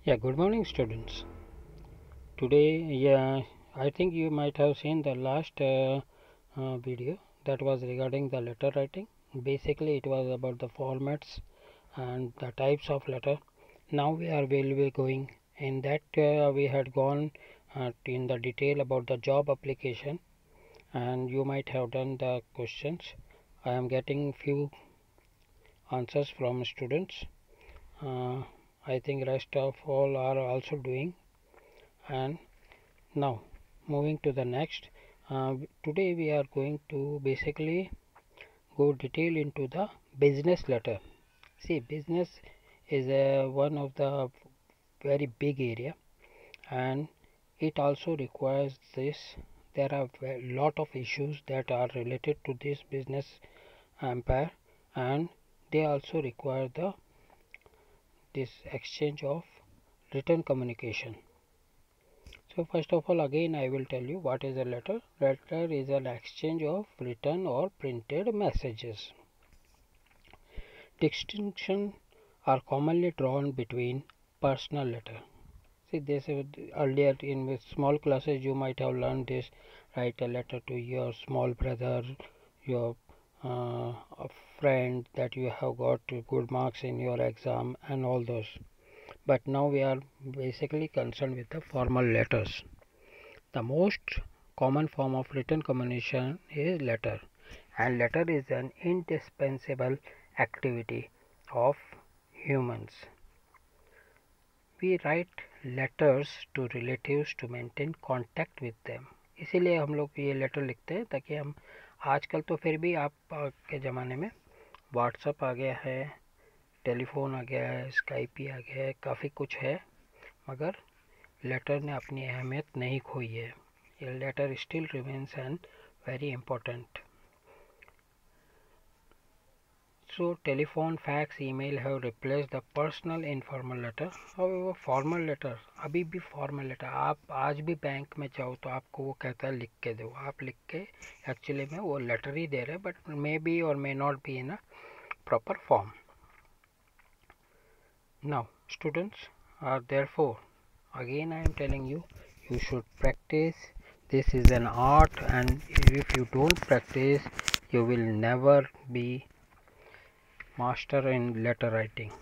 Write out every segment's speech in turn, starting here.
Yeah, good morning, students. Today, I think you might have seen the last video that was regarding the letter writing. Basically, it was about the formats and the types of letter. Now will be going in that we had gone in the detail about the job application, and you might have done the questions. I am getting few answers from students. Uh, I think rest of all are also doing. And now, moving to the next, today we are going to basically go detail into the business letter. See, business is one of the very big area, and it also requires this. There are a lot of issues that are related to this business empire, and they also require this exchange of written communication. So first of all, again I will tell you what is a letter. Letter is an exchange of written or printed messages. Distinctions are commonly drawn between personal letter. See, this earlier in small classes you might have learned this. Write a letter to your small brother, your a friend that you have got good marks in your exam and all those. But now we are basically concerned with the formal letters. The most common form of written communication is letter, and letter is an indispensable activity of humans. We write letters to relatives to maintain contact with them. इसीलिए हम लोग ये letter लिखते हैं ताकि हम आजकल तो फिर भी आप के ज़माने में व्हाट्सअप आ गया है, टेलीफोन आ गया है, स्काइप आ गया है, काफ़ी कुछ है, मगर लेटर ने अपनी अहमियत नहीं खोई है. A letter still remains an very important. So telephone, fax, email have replaced the personal informal letter. However, formal letter अभी भी formal letter आप आज भी बैंक में जाओ तो आपको वो कहता है लिख के दो. आप लिख के एक्चुअली में वो लेटर ही दे रहे हैं, बट मे बी और may not be in a proper form. Now, students are therefore, again I am telling you, you should practice. This is an art, and if you don't practice, you will never be master in letter writing.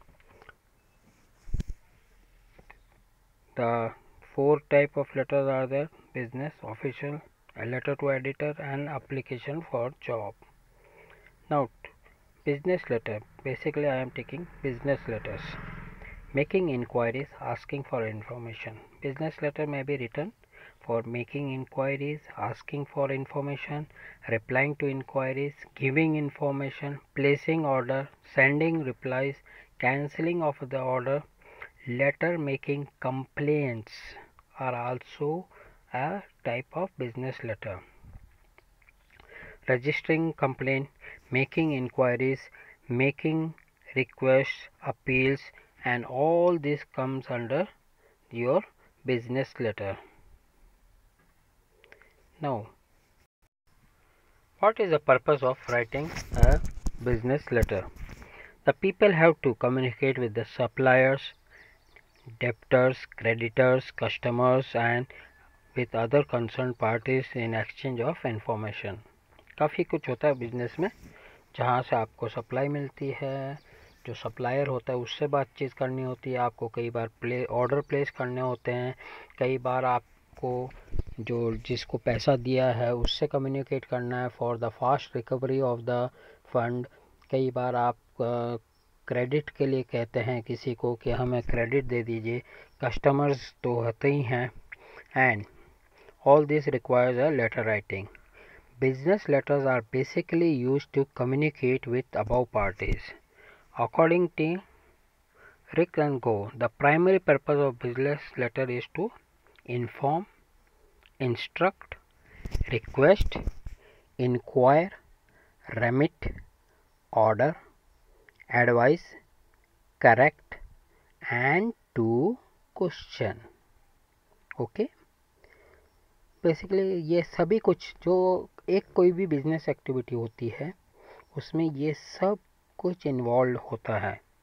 The four type of letters are there: business, official, a letter to editor, and application for job. Now, business letter. Basically, I am taking business letters. Making inquiries, asking for information. Business letter may be written for making inquiries, asking for information, replying to inquiries, giving information, placing order, sending replies, cancelling of the order. Letter making complaints are also a type of business letter. Registering complaint, making inquiries, making requests, appeals, and all this comes under your business letter. Now, what is the purpose of writing a business letter? The people have to communicate with the suppliers, debtors, creditors, customers, and with other concerned parties in exchange of information. काफ़ी कुछ होता है business में, जहाँ से आपको supply मिलती है, जो सप्लायर होता है उससे बातचीत करनी होती है, आपको कई बार ऑर्डर प्लेस करने होते हैं, कई बार आपको जो जिसको पैसा दिया है उससे कम्युनिकेट करना है for the fast recovery of the fund. कई बार आप क्रेडिट के लिए कहते हैं किसी को कि हमें क्रेडिट दे दीजिए. कस्टमर्स तो होते ही हैं, and all this requires a letter writing. Business letters are basically used to communicate with above parties. According to Rick and Go, the primary purpose of business letter is to inform, instruct, request, inquire, remit, order, advise, correct, and to question. Okay? Basically ये सभी कुछ जो एक कोई भी business activity होती है उसमें ये सब कुछ इन्वॉल्व होता है.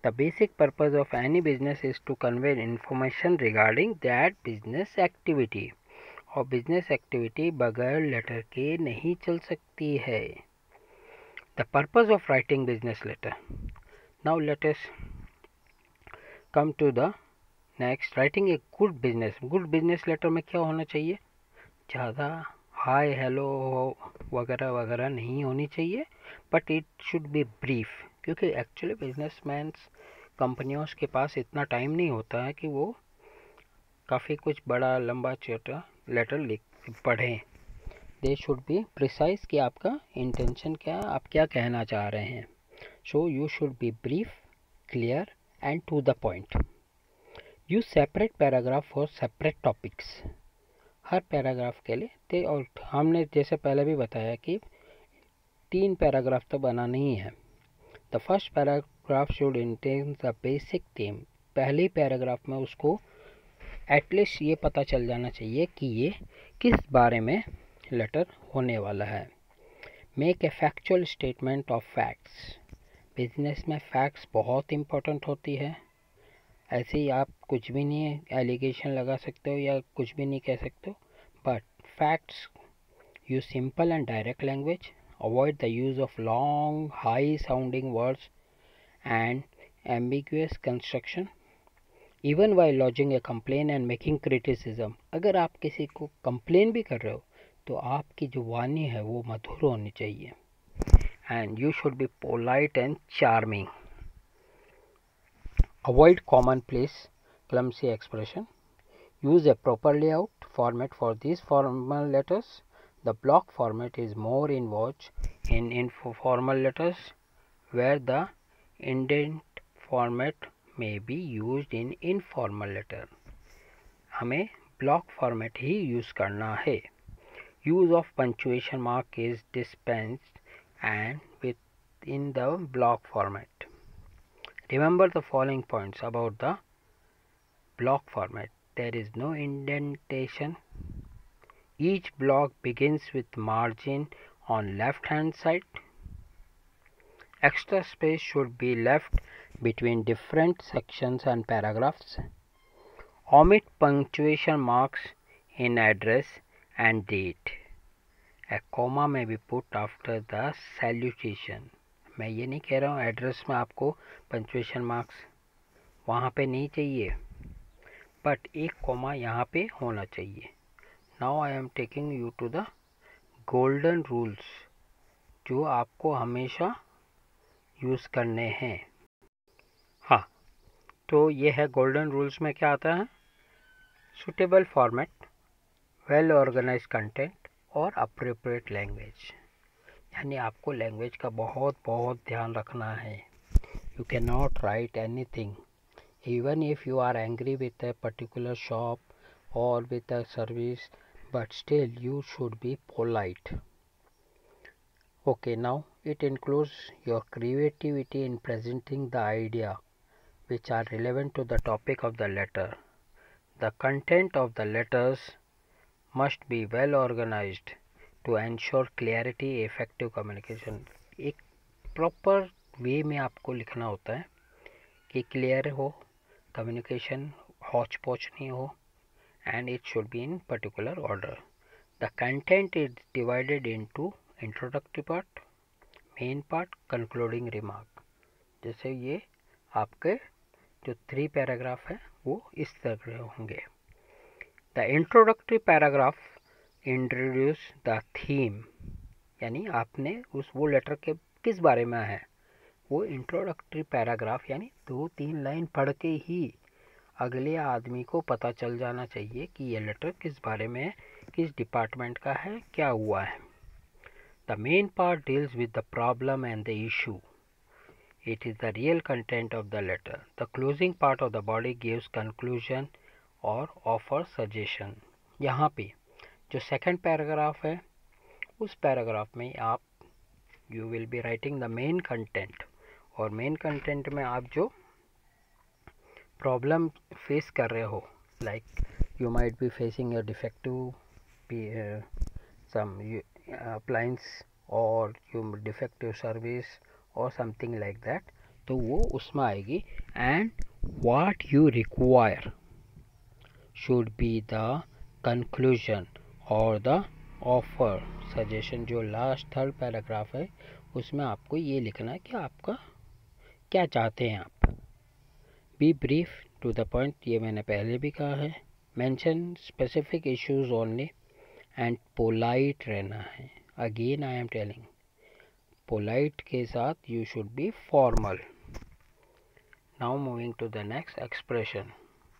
The basic purpose of any business is to convey information regarding that business activity. और business activity बगैर letter के नहीं चल सकती है. The purpose of writing business letter. Now let us come to the next. Writing a good business letter में क्या होना चाहिए? ज़्यादा हाय हेलो वगैरह वगैरह नहीं होनी चाहिए, but it should be brief, क्योंकि एक्चुअली बिजनेसमैन कंपनियों के पास इतना टाइम नहीं होता है कि वो काफ़ी कुछ बड़ा लंबा छोटा लेटर लिख पढ़ें. दे शुड बी प्रिसाइज कि आपका इंटेंशन क्या, आप क्या कहना चाह रहे हैं. So you should be brief, clear and to the point. Use separate paragraph for separate topics. हर पैराग्राफ के लिए और हमने जैसे पहले भी बताया कि 3 पैराग्राफ तो बनाना ही है. The first paragraph should intend the basic theme. पहले पैराग्राफ में उसको एटलीस्ट ये पता चल जाना चाहिए कि ये किस बारे में लेटर होने वाला है. Make a factual statement of facts. Business में फैक्ट्स बहुत इम्पोर्टेंट होती है. ऐसे ही आप कुछ भी नहीं एलिगेशन लगा सकते हो या कुछ भी नहीं कह सकते हो, but facts. Use simple and direct language. Avoid the use of long high sounding words and ambiguous construction even while lodging a complain and making criticism. अगर आप किसी को कंप्लेन भी कर रहे हो तो आपकी जो वाणी है वो मधुर होनी चाहिए. And you should be polite and charming. Avoid commonplace, clumsy expression. Use a proper layout format for these formal letters. The block format is more in vogue in informal letters, where the indent format may be used in informal letter. हमें block format ही use करना है. Use of punctuation mark is dispensed and within the block format. Remember the following points about the block format. There is no indentation. Each block begins with margin on left hand side. Extra space should be left between different sections and paragraphs. Omit punctuation marks in address and date. A comma may be put after the salutation. मैं ये नहीं कह रहा हूँ address में आपको punctuation marks वहाँ पे नहीं चाहिए, बट एक कॉमा यहाँ पे होना चाहिए. Now I am taking you to the golden rules जो आपको हमेशा यूज़ करने हैं. हाँ, तो ये है गोल्डन रूल्स में क्या आता है. Suitable format, well organise content और अप्रोप्रिएट लैंग्वेज. यानी आपको लैंग्वेज का बहुत ध्यान रखना है. You can not write anything even if you are angry with a particular shop or with a service, but still you should be polite. Okay, now it includes your creativity in presenting the idea which are relevant to the topic of the letter. The content of the letters must be well organized to ensure clarity, effective communication. एक proper way में आपको लिखना होता है कि clear हो, communication हौच पौच नहीं हो, and it should be in particular order. The content is divided into introductory part, main part, concluding remark. जैसे ये आपके जो 3 पैराग्राफ है वो इस तरह होंगे. The introductory paragraph introduce the theme. यानी आपने वो लेटर के किस बारे में है, वो इंट्रोडक्टरी पैराग्राफ यानी 2-3 लाइन पढ़ के ही अगले आदमी को पता चल जाना चाहिए कि ये लेटर किस बारे में है, किस डिपार्टमेंट का है, क्या हुआ है. The main part deals with the problem and the issue. It is the real content of the letter. The closing part of the body gives conclusion और ऑफर सजेशन. यहाँ पे जो सेकंड पैराग्राफ है उस पैराग्राफ में आप you will be writing the main content, और main content में आप जो प्रॉब्लम फेस कर रहे हो, like you might be facing a defective some appliance or you defective service or something like that. तो वो उसमें आएगी. And what you require should be the conclusion और द ऑफर सजेशन. जो लास्ट थर्ड पैराग्राफ है उसमें आपको ये लिखना है कि आपका क्या चाहते हैं आप. Be brief to the point, ये मैंने पहले भी कहा है. Mention specific issues only and polite रहना है. Again I am telling, polite के साथ you should be formal. Now moving to the next expression.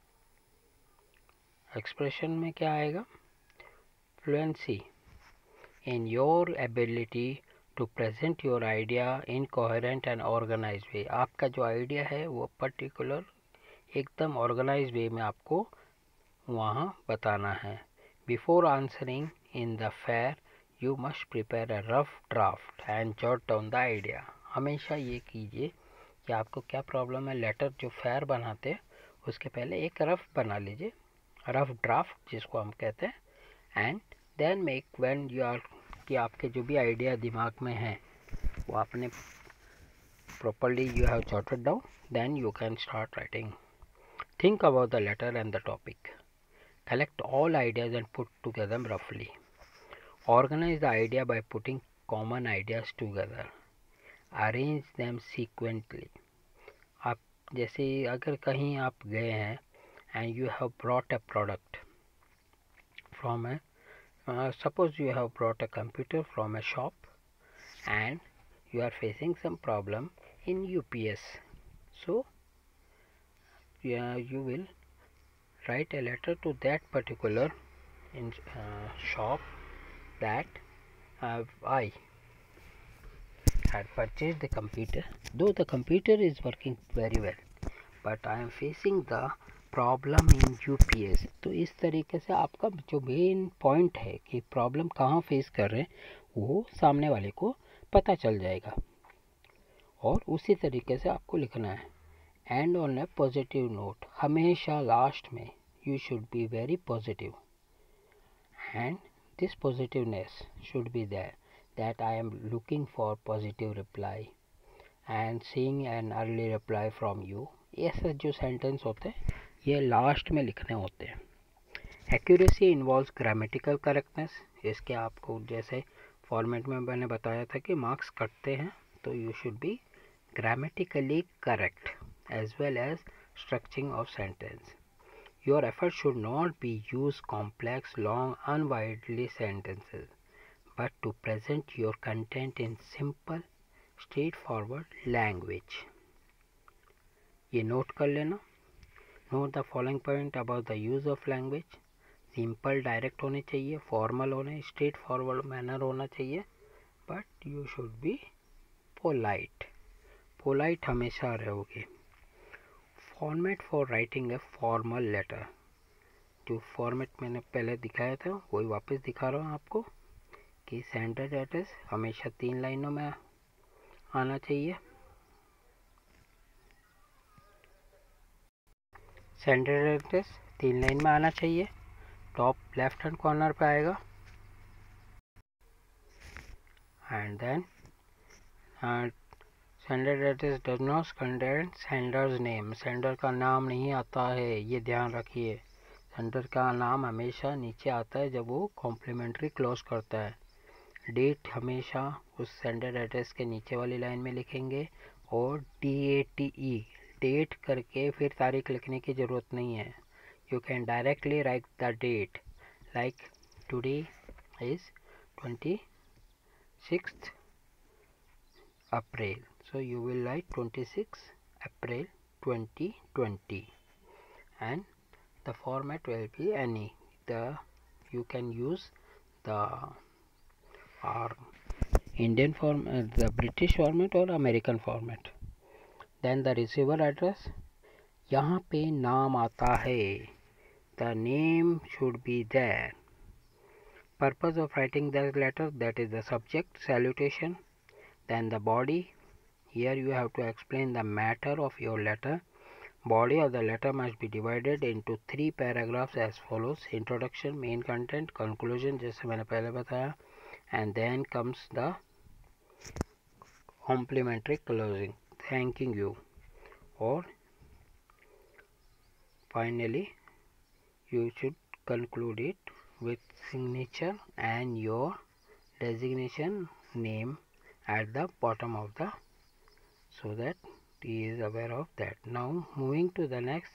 Expression में क्या आएगा? Fluency in your ability to present your idea in coherent and organized way. आपका जो idea है वो पर्टिकुलर एकदम ऑर्गेनाइज वे में आपको वहाँ बताना है. Before answering in the fair you must prepare a rough draft and jot down the idea. हमेशा ये कीजिए कि आपको क्या प्रॉब्लम है. लेटर जो फेयर बनाते हैं उसके पहले एक रफ बना लीजिए, रफ ड्राफ्ट जिसको हम कहते हैं. And then make when you are, कि आपके जो भी आइडिया दिमाग में है वो आपने properly you have jotted down, then you can start writing. Think about the letter and the topic. Collect all ideas and put together रफली. Organise the idea by putting common ideas together. Arrange them sequentially. आप जैसे अगर कहीं आप गए हैं and you have brought a product from a suppose you have brought a computer from a shop and you are facing some problem in UPS. So you will write a letter to that particular shop that I had purchased the computer, though the computer is working very well, but I am facing the problem in UPS. तो इस तरीके से आपका जो main point है कि problem कहाँ face कर रहे हैं वो सामने वाले को पता चल जाएगा. और उसी तरीके से आपको लिखना है. And on a positive note. हमेशा लास्ट में you should be very positive and this positiveness should be there that I am looking for positive reply and seeing an early reply from you. ऐसे जो sentence होते हैं ये last में लिखने होते हैं. Accuracy involves grammatical correctness. इसके आपको जैसे फॉर्मेट में मैंने बताया था कि मार्क्स कटते हैं, तो you should be grammatically correct as well as structuring of sentence. Your effort should not be use complex long अनवाइडली sentences but to present your content in simple straight forward language. ये note कर लेना. Note the following point about the use of language. Simple direct होने चाहिए, formal होने, straight forward manner होना चाहिए, but you should be polite. Polite हमेशा रहोगे. Format for writing a formal letter. जो फॉर्मेट मैंने पहले दिखाया था वही वापस दिखा रहा हूँ आपको कि सेंडर एड्रेस हमेशा 3 लाइनों में आना चाहिए. सेंडर एड्रेस 3 लाइन में आना चाहिए. टॉप लेफ्ट हैंड कॉर्नर पे आएगा. And then sender address does not contain sender's name. Sender का नाम नहीं आता है, ये ध्यान रखिए. सेंडर का नाम हमेशा नीचे आता है जब वो कॉम्प्लीमेंट्री क्लोज करता है. डेट हमेशा उस सेंडर एड्रेस के नीचे वाली लाइन में लिखेंगे और DATE डेट करके फिर तारीख लिखने की ज़रूरत नहीं है. You can directly write the date like today is 26th April. So you will write 26 April 2020 and the format will be any. You can use the Indian format, the British format or American format. Then the receiver address. यहाँ पे नाम आता है. The name should be there. Purpose of writing that letter, that is the subject, salutation. Then the body. Here you have to explain the matter of your letter. Body of the letter must be divided into 3 paragraphs as follows. Introduction, main content, conclusion जैसे मैंने पहले बताया, and then comes the complimentary closing. thanking you, or finally you should conclude it with signature and your designation name at the bottom of the, so that he is aware of that. Now moving to the next.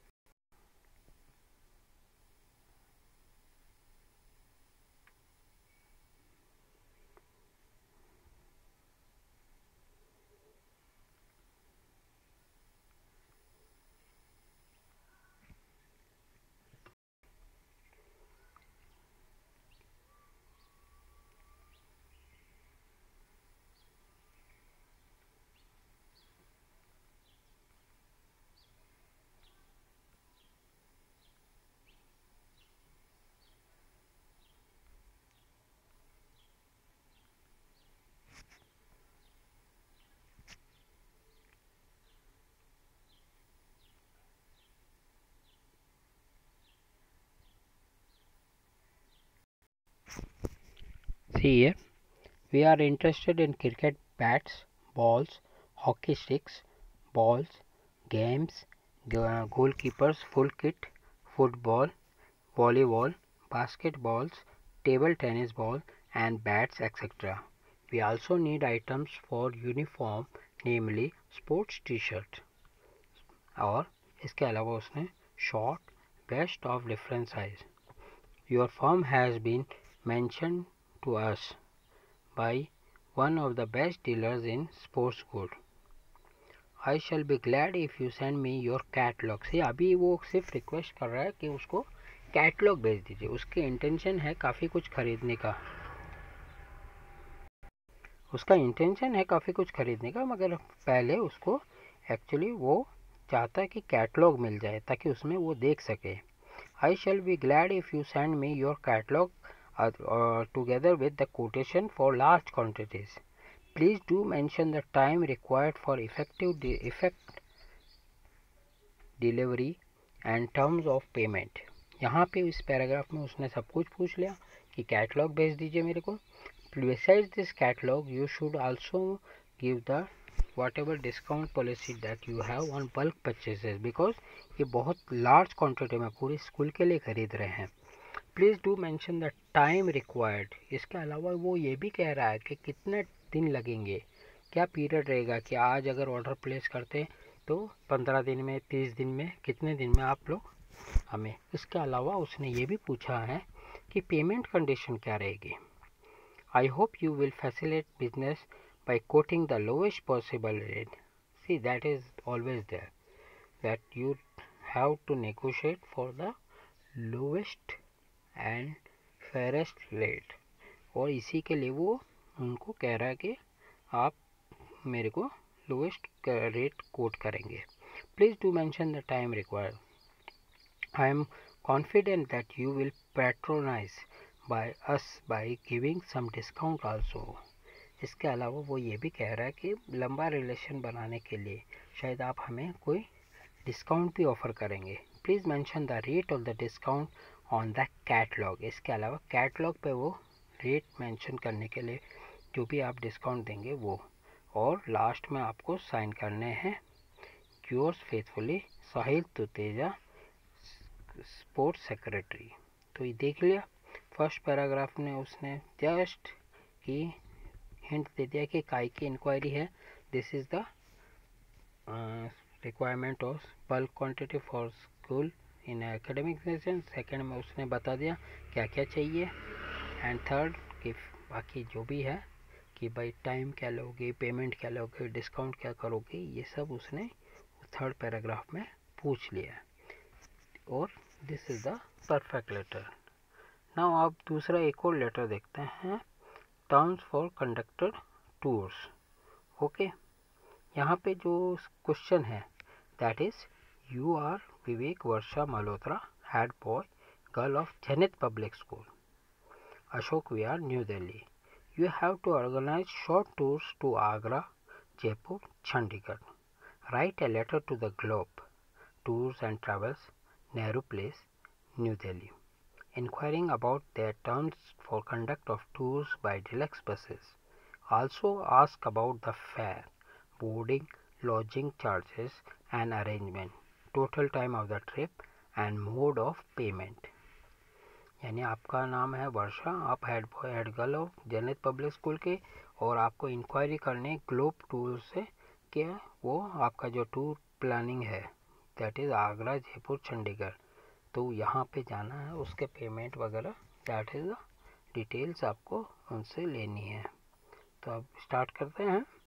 See here, we are interested in cricket bats, balls, hockey sticks, balls, games, goalkeepers full kit, football, volleyball, basketballs, table tennis ball and bats, etc. We also need items for uniform, namely sports t-shirt, और इसके अलावा उसने short, vest of different size. Your firm has been mentioned to us by one of the best dealers in sports goods. I shall be glad if you send me your catalog. See, अभी वो सिर्फ request कर रहा है कि उसको catalogue भेज दीजिए. उसकी इंटेंशन है काफ़ी कुछ खरीदने का, मगर पहले उसको एक्चुअली वो चाहता है कि कैटलॉग मिल जाए ताकि उसमें वो देख सके. I shall be glad if you send me your catalog together with the quotation for large quantities. Please do mention the time required for effective delivery and terms of payment. यहाँ पे इस paragraph में उसने सब कुछ पूछ लिया कि कैटलॉग भेज दीजिए मेरे को. Besides this catalog, you should also give the whatever discount policy that you have on bulk purchases, because ये बहुत large quantity में पूरी स्कूल के लिए खरीद रहे हैं. Please do mention the time required. इसके अलावा वो ये भी कह रहा है कि कितने दिन लगेंगे, क्या पीरियड रहेगा, कि आज अगर ऑर्डर प्लेस करते तो 15 दिन में, 30 दिन में, कितने दिन में आप लोग हमें. इसके अलावा उसने ये भी पूछा है कि पेमेंट कंडीशन क्या रहेगी. I hope you will facilitate business by quoting the lowest possible rate. See, that is always there, that you have to negotiate for the lowest and fairest rate. और इसी के लिए वो उनको कह रहा है कि आप मेरे को लोवेस्ट रेट कोट करेंगे. Please do mention the time required. I am confident that you will patronize by us by giving some discount also. इसके अलावा वो ये भी कह रहा है कि लंबा रिलेशन बनाने के लिए शायद आप हमें कोई डिस्काउंट भी ऑफ़र करेंगे. Please mention the rate of the discount on the catalogue. इसके अलावा कैटलॉग पे वो रेट मेंशन करने के लिए जो भी आप डिस्काउंट देंगे वो. और लास्ट में आपको साइन करने हैं. Yours faithfully Sahil Tuteja, sports secretary. तो ये देख लिया फर्स्ट पैराग्राफ में उसने जस्ट की हिंट दे दिया कि काय की इंक्वायरी है. This is the requirement of bulk quantity for school in academic session. Second में उसने बता दिया क्या क्या चाहिए. एंड थर्ड कि बाकी जो भी है कि भाई टाइम क्या लोगे, पेमेंट क्या लोगे, डिस्काउंट क्या करोगे, ये सब उसने थर्ड पैराग्राफ में पूछ लिया. और this is the perfect letter. Now आप दूसरा एक और लेटर देखते हैं. Terms for conductor tours. Okay, यहाँ पे जो क्वेश्चन है that is you are Vivek Varsha Malhotra, head boy girl of Zenith public school, Ashok Vihar, New Delhi. You have to organize short tours to Agra, Jaipur, Chandigarh. Write a letter to the Globe, Tours and Travels, Nehru Place, New Delhi, inquiring about their terms for conduct of tours by deluxe buses. Also ask about the fare, boarding, lodging charges and arrangement, total time of the trip and mode of payment. यानी आपका नाम है वर्षा, आप head boy head girl हो general public school के, और आपको inquiry करने ग्लोब टूर से कि वो आपका जो टूर प्लानिंग है दैट इज़ आगरा जयपुर चंडीगढ़, तो यहाँ पे जाना है, उसके पेमेंट वगैरह दैट इज़ डिटेल्स आपको उनसे लेनी है। तो अब स्टार्ट करते हैं।